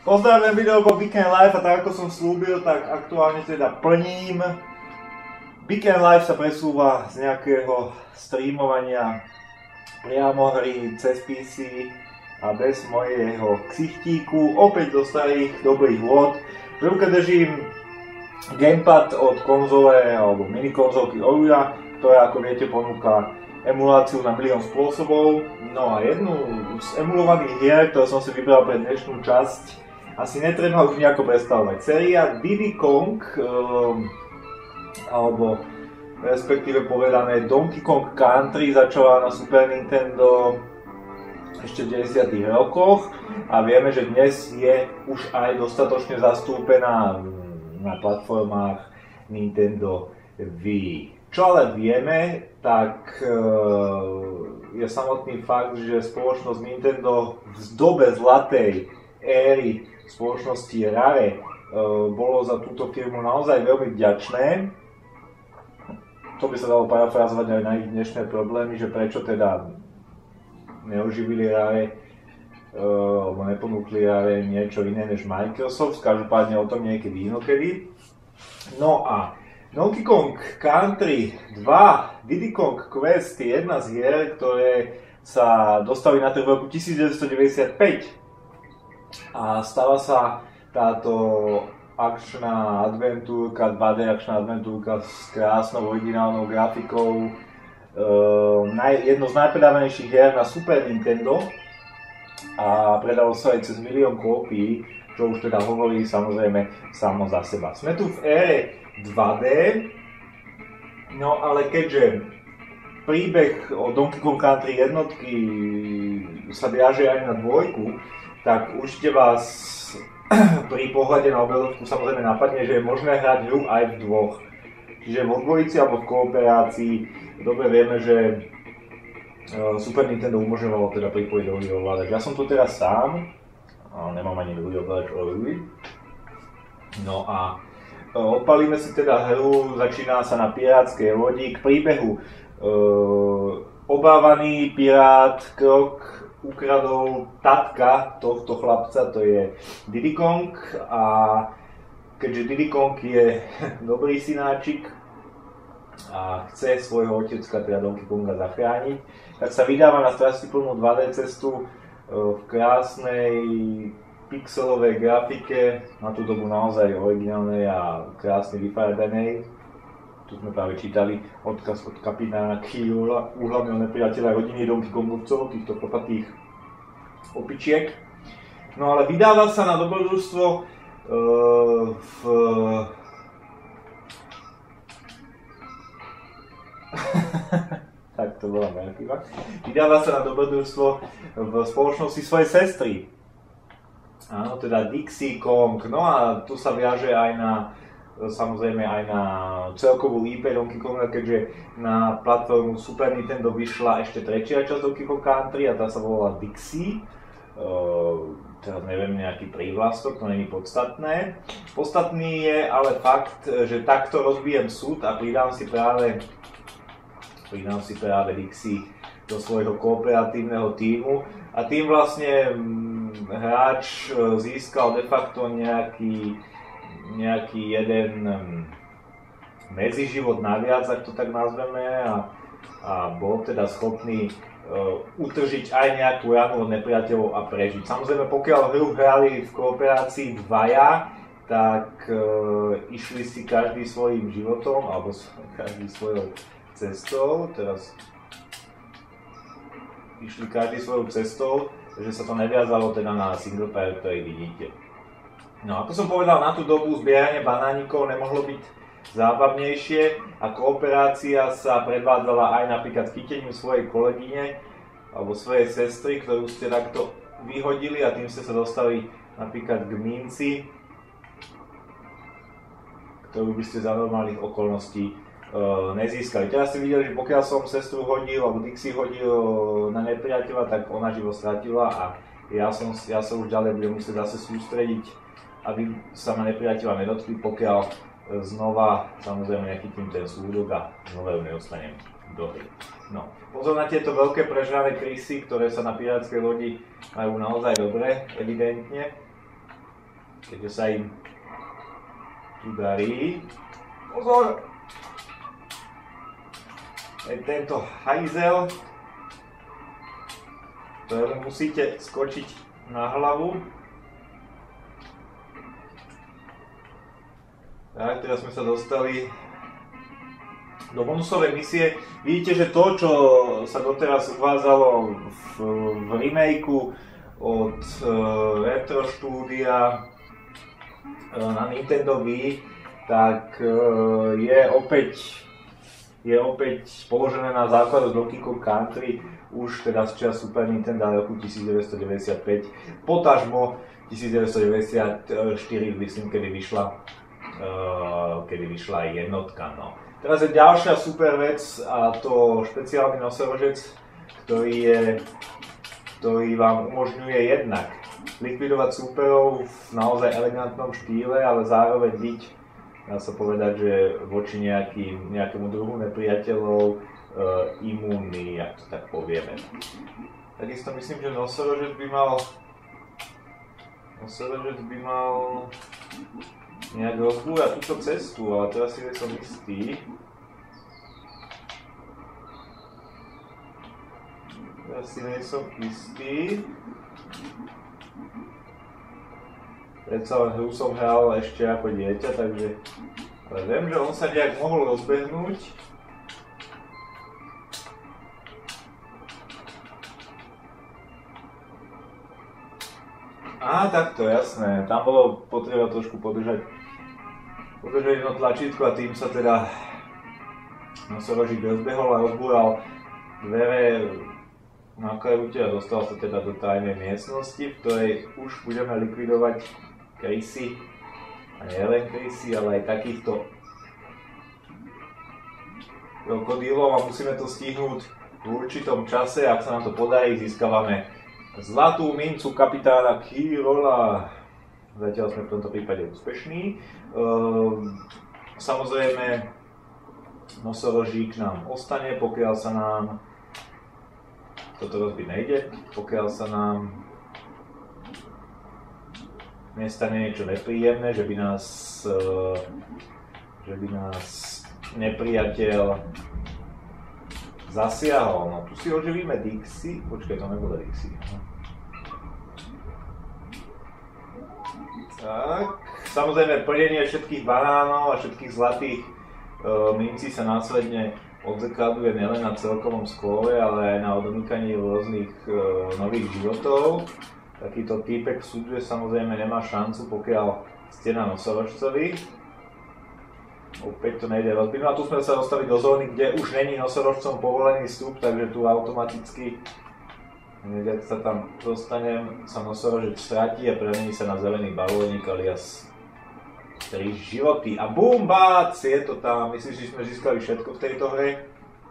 Pozdravujem, video po Weekend Live a tak ako som slúbil, tak aktuálne teda plním. Weekend Live sa presúva z nejakého streamovania priamo hry cez PC a bez mojeho ksichtíku, opäť do starých dobrých vôd. V ruke držím gamepad od konzole alebo minikonzolky Ouya, ktorá ako viete ponúka emuláciu na milión spôsobov. No a jednu z emulovaných hier, ktorú som si vybral pre dnešnú časť, asi netreba už nejako predstavovať. Séria Diddy Kong, alebo respektíve povedané Donkey Kong Country, začala na Super Nintendo ešte v 90. rokoch a vieme, že dnes je už aj dostatočne zastúpená na platformách Nintendo Wii. Čo ale vieme, tak je samotný fakt, že spoločnosť Nintendo v dobe zlatej éry spoločnosti Rare bolo za túto firmu naozaj veľmi vďačné. To by sa dalo parafrázovať aj na ich dnešné problémy, že prečo teda neoživili Rare alebo neponúkli Rare niečo iné než Microsoft, každopádne o tom niekedy inokedy. No a Donkey Kong Country 2, Diddy Kong Quest je jedna z hier, ktoré sa dostali na trh v roku 1995 a stala sa táto akčná adventúrka, 2D akčná adventúrka s krásnou originálnou grafikou, jedno z najpredávanejších hier na Super Nintendo a predalo sa aj cez 1 000 000 kópií, čo už teda hovorí samozrejme samo za seba. Sme tu v ére 2D, no ale keďže príbeh o Donkey Kong Country jednotky sa viaže aj na dvojku, tak určite vás pri pohľade na obrazovku samozrejme napadne, že je možné hrať hru aj v dvoch. Čiže vo dvojici alebo v kooperácii. Dobre vieme, že Super Nintendo umožňovalo teda pripojiť druhý ovládač. Ja som tu teraz sám, ale nemám ani druhý ovládač Ouya. No a odpalíme si teda hru, začína sa na pirátskej lodi. K príbehu obávaný pirát Krok ukradol tatka tohto chlapca, to je Diddy Kong, a keďže Diddy Kong je dobrý synáčik a chce svojho otecka, teda Donkey Konga, zachrániť, tak sa vydáva na strastiplnú 2D cestu v krásnej pixelovej grafike, na tú dobu naozaj originálnej a krásne vyfarbenej. Tu sme práve čítali odkaz od kapitána Kyula, úhlavného nepriateľa rodiny Donkey Kongovcov, týchto chlopatých opičiek. No ale vydáva sa na dobrodružstvo tak to bola moja chyba. Vydáva sa na dobrodružstvo v spoločnosti svojej sestry. Áno, teda Dixie Kong. No a tu sa viaže aj na samozrejme aj na celkovú IP Donkey Konga, keďže na platformu Super Nintendo vyšla ešte tretia časť Donkey Kong Country a tá sa volala Dixie. Teraz neviem, nejaký prívlastok, to není podstatné. Podstatný je ale fakt, že takto rozbijem súd a pridám si práve Dixie do svojho kooperatívneho tímu a tým vlastne hráč získal de facto nejaký jeden medziživot naviac, ak to tak nazveme, a bol teda schopný utržiť aj nejakú ranu od nepriateľov a prežiť. Samozrejme, pokiaľ hru hrali v kooperácii dvaja, tak išli si každý svojím životom, alebo každý svojou cestou, išli každý svojou cestou, že sa to neviazalo teda na single player, ktorý vidíte. No ako som povedal, na tú dobu zbieranie banánikov nemohlo byť zábavnejšie a kooperácia sa predvádzala aj napríklad chytením svojej kolegyne alebo svojej sestry, ktorú ste takto vyhodili a tým ste sa dostali napríklad k minci, ktorú by ste za normálnych okolností nezískali. Teraz ste videli, že pokiaľ som sestru hodil alebo Dixie hodil na nepriateľa, tak ona živo stratila a ja sa už ďalej budem musieť zase sústrediť, aby sa ma nepriateľa nedotkli, pokiaľ znova samozrejme nechytím ten súdok a znova ju nedostanem do hry. No, pozor na tieto veľké prežrané krysy, ktoré sa na pirátskej lodi majú naozaj dobre, evidentne. keďže sa im tu darí. Pozor! Tento hajzel, ktorému musíte skočiť na hlavu. Tak, teraz sme sa dostali do bonusovej misie. Vidíte, že to, čo sa doteraz uvádzalo v remakeu od Retro Studia na Nintendo Wii, tak je opäť položené na základu Donkey Kong Country už teda z čias Super Nintendo roku 1995, potažmo 1994, myslím, kedy vyšla jednotka. No. Teraz je ďalšia super vec, a to špeciálny nosorožec, ktorý vám umožňuje jednak likvidovať súperov v naozaj elegantnom štýle, ale zároveň byť, dá sa povedať, že voči nejakému druhu nepriateľov imúnny, ak to tak povieme. Takisto myslím, že nosorožec by mal nejak rozbúrať túto cestu, ale teraz si som istý. Predsa len hru som hral ešte ako dieťa, takže ale viem, že on sa nejak mohol rozbehnúť. Á, takto, jasné. Tam bolo potreba trošku podržať jedno tlačítko a tým sa teda nosorožík rozbehol a rozbúral dvere na kajute a dostal sa teda do tajnej miestnosti, v ktorej už budeme likvidovať Casey. A nie len Casey, ale aj takýchto krokodílov a musíme to stihnúť v určitom čase. Ak sa nám to podarí, získavame zlatú mincu kapitána Kirola. Zatiaľ sme v tomto prípade úspešní. Samozrejme, nosorožík nám ostane, pokiaľ sa nám toto rozbiť nejde, pokiaľ sa nám nestane niečo nepríjemné, že by nás nepriateľ zasiahol. No tu si oživíme Dixie, počkaj, to nebude Dixie. Tak, samozrejme plnenie všetkých banánov a všetkých zlatých mincí sa následne odzrkadľuje nielen na celkovom skóre, ale aj na odmýkaní rôznych nových životov. Takýto týpek v súdve samozrejme nemá šancu, pokiaľ ste na nosorožcovi. Opäť to nejde rozbiť. No a tu sme sa dostali do zóny, kde už není nosorožcom povolený vstup, takže tu automaticky, ak sa tam dostanem, sa nosorožec stratí a premení sa na zelený balónik alias 3 životy. A bum, bác, je to tam. Myslím, že sme získali všetko v tejto hre.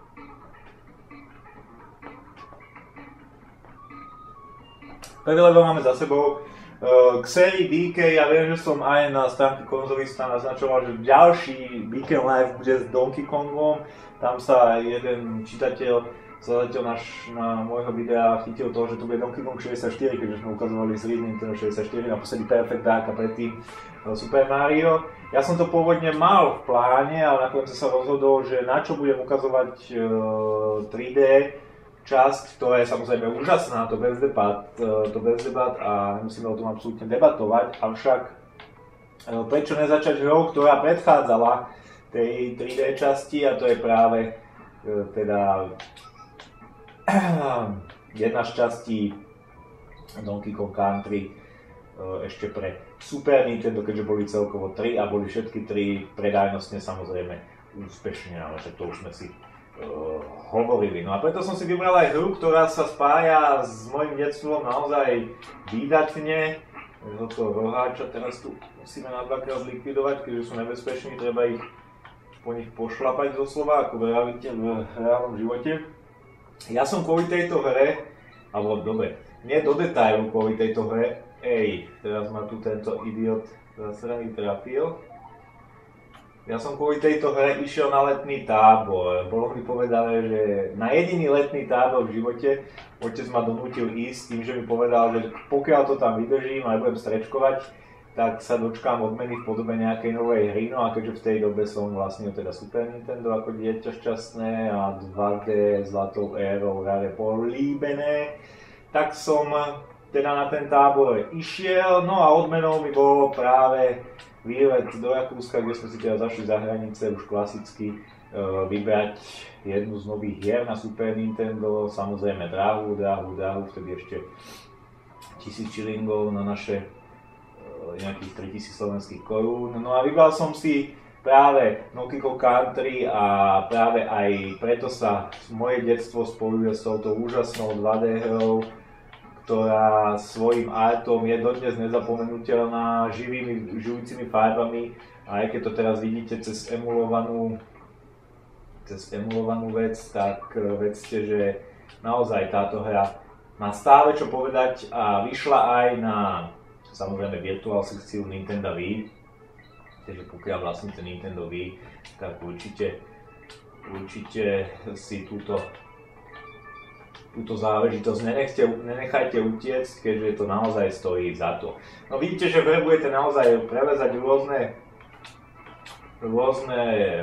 Prvý level máme za sebou. K sérii DK, ja viem, že som aj na stránke konzolista naznačoval, že ďalší Beacon Live bude s Donkey Kongom. Tam sa jeden čitateľ, sledateľ na môjho videa chytil toho, že tu bude Donkey Kong 64, keďže sme ukazovali z Nintendo 64, naposledy Perfect Dark a predtým Super Mario. Ja som to pôvodne mal v pláne, ale nakoniec sa rozhodol, že na čo budem ukazovať 3D časť, ktorá je samozrejme úžasná, to bez debat a nemusíme o tom absolútne debatovať, avšak prečo nezačať hrou, ktorá predchádzala tej 3D časti, a to je práve teda jedna z častí Donkey Kong Country ešte pre Super Nintendo, keďže boli celkovo 3 a boli všetky 3 predajnostne samozrejme úspešne, ale že to už sme si hovorili. No a preto som si vybral aj hru, ktorá sa spája s mojím detstvom naozaj výdatne. Do toho roháča teraz tu musíme na dvakrát zlikvidovať, keďže sú nebezpeční, treba ich po nich pošlapať doslova, ako vravíte v reálnom živote. Ja som kvôli tejto hre, alebo dobre, nie do detailu kvôli tejto hre, teraz ma tu tento idiot zasraný trafil. Ja som kvôli tejto hre išiel na letný tábor. Bolo mi povedané, že na jediný letný tábor v živote otec ma donútil ísť tým, že mi povedal, že pokiaľ to tam vydržím a nebudem strečkovať, tak sa dočkám odmeny v podobe nejakej novej hry. No a keďže v tej dobe som vlastnil teda Super Nintendo ako dieťa šťastné a 2D zlatou érou rare políbené, tak som teda na ten tábor išiel. No a odmenou mi bolo práve výlet do Rakúska, kde sme si teda zašli za hranice už klasicky vybrať jednu z nových hier na Super Nintendo, samozrejme drahú, vtedy ešte 1000 šilingov na naše nejakých 3000 slovenských korún. No a vybral som si práve Donkey Kong Country a práve aj preto sa moje detstvo spojuje s touto úžasnou 2D hrou, ktorá svojím artom je dodnes nezapomenuteľná, žijúcimi farbami, a aj keď to teraz vidíte cez emulovanú vec, tak vedzte, že naozaj táto hra má stále čo povedať a vyšla aj na samozrejme virtuál sekciu Nintendo Wii, takže pokiaľ vlastníte Nintendo Wii, tak určite si túto záležitosť nenechajte utiecť, keďže to naozaj stojí za to. No vidíte, že v hre budete naozaj prelezať rôzne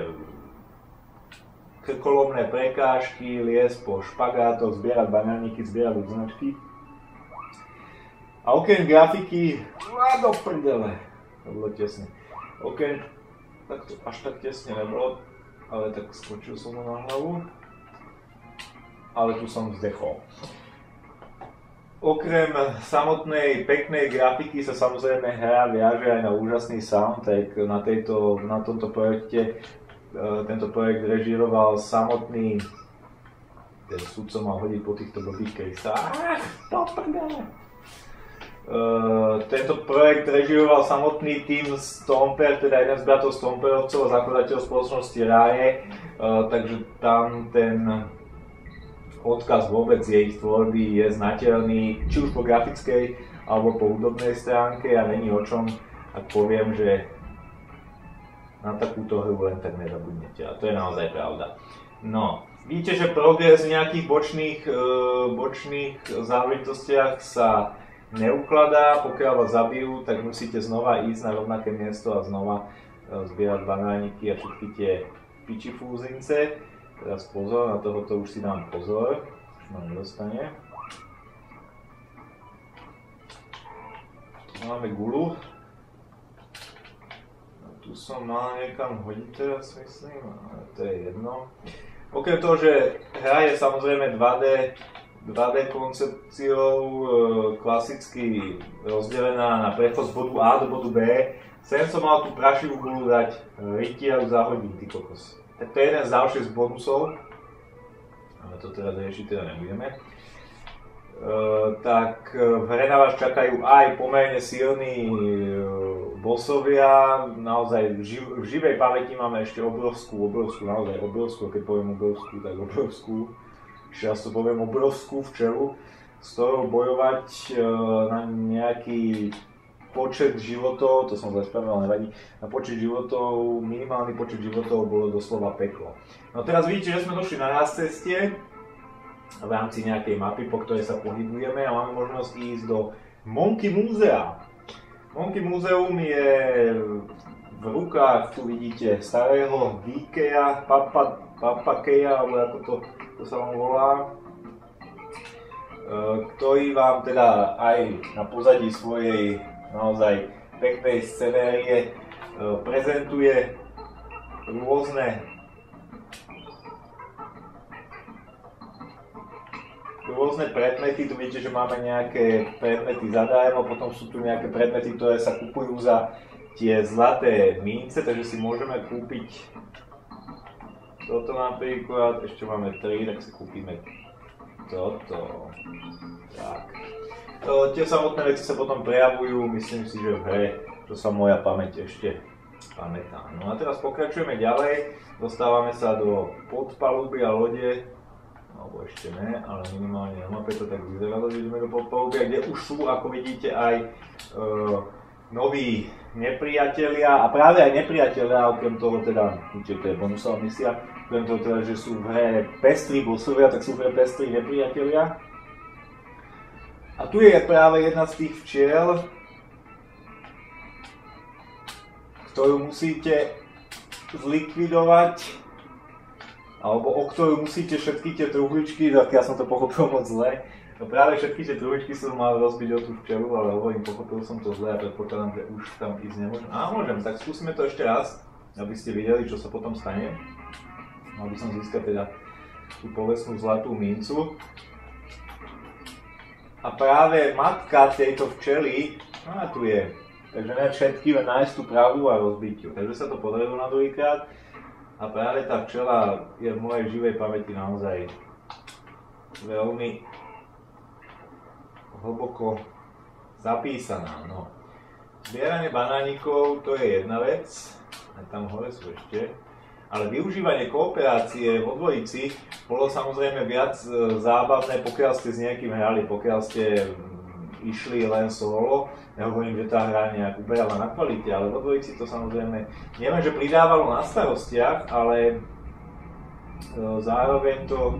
krkolomné prekážky, liesť po špagátoch, zbierať banániky, zbierať odznačky. A okrem grafiky, do prdele, to bolo tesne. Okrem, tak to až tak tesne nebolo, ale tak skočil som mu na hlavu. Ale tu som vzdechol. Okrem samotnej peknej grafiky sa samozrejme hra viaže aj na úžasný soundtrack. Na tomto projekte, tento projekt režíroval samotný, ten sudco mal hodiť po týchto blbých krysách. Tento projekt režíroval samotný tým Stomper, teda jeden z bratov Stomperovcov a zakladateľ spoločnosti Raje, takže tam ten odkaz vôbec jej tvorby je znateľný, či už po grafickej alebo po hudobnej stránke, a není o čom, ak poviem, že na takúto hru len tak nezabudnete, a to je naozaj pravda. No, vidíte, že progres v nejakých bočných záležitostiach sa neukladá. Pokiaľ vás zabijú, tak musíte znova ísť na rovnaké miesto a znova zbierať banániky a všetky tie pičifúzince. Teraz pozor, na tohoto už si dám pozor, už ma nedostane. Máme gulu. Tu som mal niekam hodiť teraz, myslím, ale to je jedno. Okrem toho, že hra je samozrejme 2D koncepciou, klasicky rozdelená na prechod z bodu A do bodu B, sem som mal tú prašivú gulu dať rytiaľu za hodín, ty kokos. Tak to je jeden z ďalších bonusov, ale to teda riešiť nebudeme. Tak v hre na vás čakajú aj pomerne silní bossovia, naozaj v živej pamäti máme ešte obrovskú, keď poviem obrovskú, tak obrovskú, často poviem obrovskú včelu, s ktorou bojovať na nejaký počet životov, to som zle spravil, ale nevadí, na počet životov, minimálny počet životov bolo doslova peklo. No teraz vidíte, že sme došli na ceste v rámci nejakej mapy, po ktorej sa pohybujeme, a máme možnosť ísť do Monkey Múzea. Monkey Múzeum je v rukách, tu vidíte, starého Dikeja, Papakeja, alebo ako to sa vám volá, ktorý vám teda aj na pozadí svojej naozaj peknej scenérie prezentuje rôzne predmety. Tu vidíte, že máme nejaké predmety zadarmo, potom sú tu nejaké predmety, ktoré sa kupujú za tie zlaté mince, takže si môžeme kúpiť toto napríklad, ešte máme 3, tak si kúpime toto. Tak. Tie samotné veci sa potom prejavujú, myslím si, že v hre, to sa moja pamäť ešte pamätá. No a teraz pokračujeme ďalej, dostávame sa do podpaluby a lode, alebo ešte ne, ale minimálne na mape to tak vyzeralo, že ideme do podpaluby, kde už sú, ako vidíte, aj noví nepriatelia, a práve aj nepriatelia, okrem toho teda, to je bonusová misia, okrem toho teda, že sú v hre pestrí bossovia, tak sú v hre pestrí nepriatelia. A tu je práve jedna z tých včiel, ktorú musíte zlikvidovať, alebo o ktorú musíte všetky tie truhličky, tak ja som to pochopil moc zle. No práve všetky tie truhličky som mal rozbiť o tú včelu, ale hovorím, pochopil som to zle a predpokladám, že už tam ísť nemôžem. Á, môžem, tak skúsime to ešte raz, aby ste videli, čo sa potom stane. Mal by som získať teda tú povestnú zlatú mincu. A práve matka tejto včely, tu je, takže ne všetky, len nájsť tú pravú a rozbiť ju. Takže sa to podarilo na druhýkrát. A práve tá včela je v mojej živej pamäti naozaj veľmi hlboko zapísaná. No. Zbieranie banánikov to je jedna vec, aj tam hore sú ešte. Ale využívanie kooperácie vo dvojici bolo samozrejme viac zábavné, pokiaľ ste s niekým hrali, pokiaľ ste išli len solo. Nehovorím, že tá hra nejak uberala na kvalite, ale vo dvojici to samozrejme neviem, že pridávalo na starostiach, ale zároveň to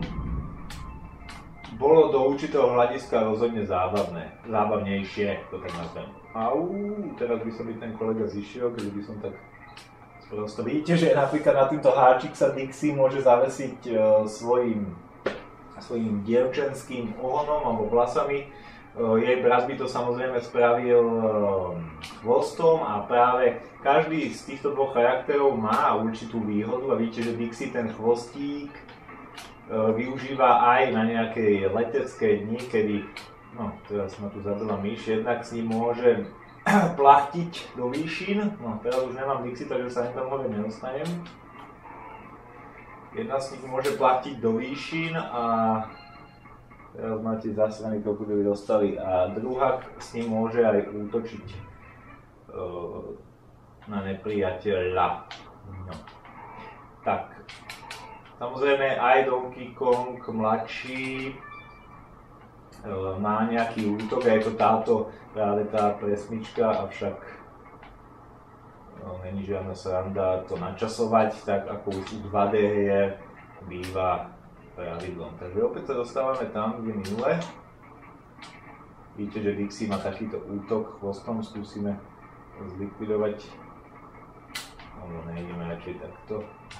bolo do určitého hľadiska rozhodne zábavnejšie, to tak nazvem. Teraz by som ten kolega zišiel, keď by som tak prosto. Vidíte, že napríklad na týmto háčik sa Dixie môže zavesiť svojím dievčenským ohonom alebo vlasami. Jej brat by to samozrejme spravil chvostom a práve každý z týchto dvoch charakterov má určitú výhodu a vidíte, že Dixie ten chvostík využíva aj na nejakej leteckej dni, kedy, teraz ma tu zabila myš, jednak s ním môže plachtiť do výšin. Teraz už nemám Dixie, takže sa ani tam hore nedostanem. Jedna z nich môže plachtiť do výšin a teraz máte zasraný krokodily dostali a druhá s ním môže aj útočiť na nepriateľa. Tak, samozrejme aj Donkey Kong mladší má nejaký útok, je to práve tá presmička, avšak není žiadna sranda to načasovať, tak ako už u 2D hier býva pravidlom. Takže opäť sa dostávame tam, kde minule. Vidíte, že Dixie má takýto útok chvostom, skúsime zlikvidovať. Nejdeme radšej takto.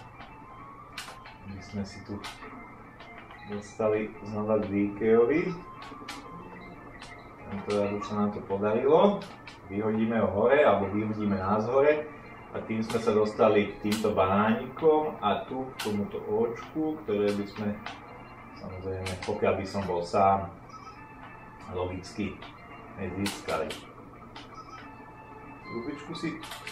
My sme si tu dostali znova k DKovi. Tentoraz už sa nám to podarilo. Vyhodíme ho hore, alebo vyhodíme nás hore. A tým sme sa dostali k týmto banánikom a tu k tomuto očku, ktoré by sme, samozrejme, pokiaľ by som bol sám, logicky nezískali. Rubičku si...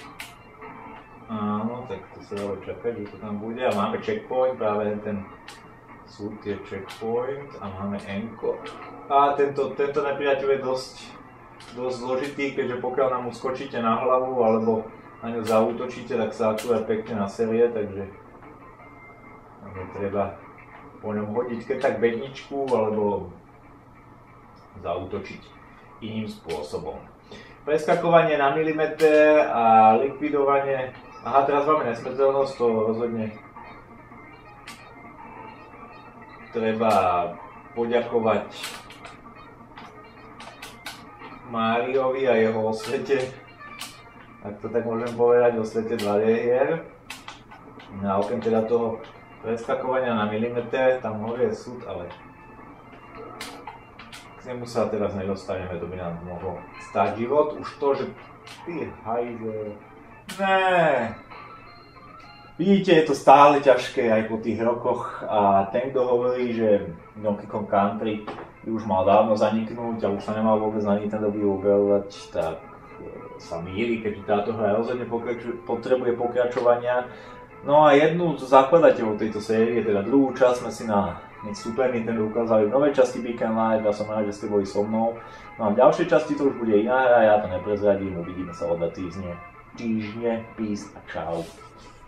Áno, tak to sa dalo čakať, že to tam bude. A máme checkpoint, práve ten súd je checkpoint a máme enko. A tento nepriateľ je dosť zložitý, keďže pokiaľ nám uskočíte na hlavu alebo na ňu zaútočíte, tak sa akurát pekne naserie, takže treba po ňom hodiť keď tak bedničku alebo zaútočiť iným spôsobom. Preskakovanie na milimeter a likvidovanie. Aha, teraz máme nesmrteľnosť, to rozhodne treba poďakovať Máriovi a jeho osvete, ak to tak môžem povedať, o svete 2D hier. A okrem teda toho preskakovania na milimeter, tam hore je súd, ale k nemu sa teraz nedostaneme, to by nám mohlo stáť život. Už to, že ty hajzel... Né. Vidíte, je to stále ťažké aj po tých rokoch a ten, kto hovorí, že Donkey Kong Country by už mal dávno zaniknúť a už sa nemal vôbec na Nintendo objavovať, tak sa mýli, keďže táto hra rozhodne potrebuje pokračovania. No a jednu z zakladateľov tejto série, teda druhú časť, sme si na Super Nintendo ukázali v novej časti Beacon Live a som rád, že ste boli so mnou. No a v ďalšej časti to už bude iná hra, ja to neprezradím, uvidíme sa o 2 týždne. Peace a čau.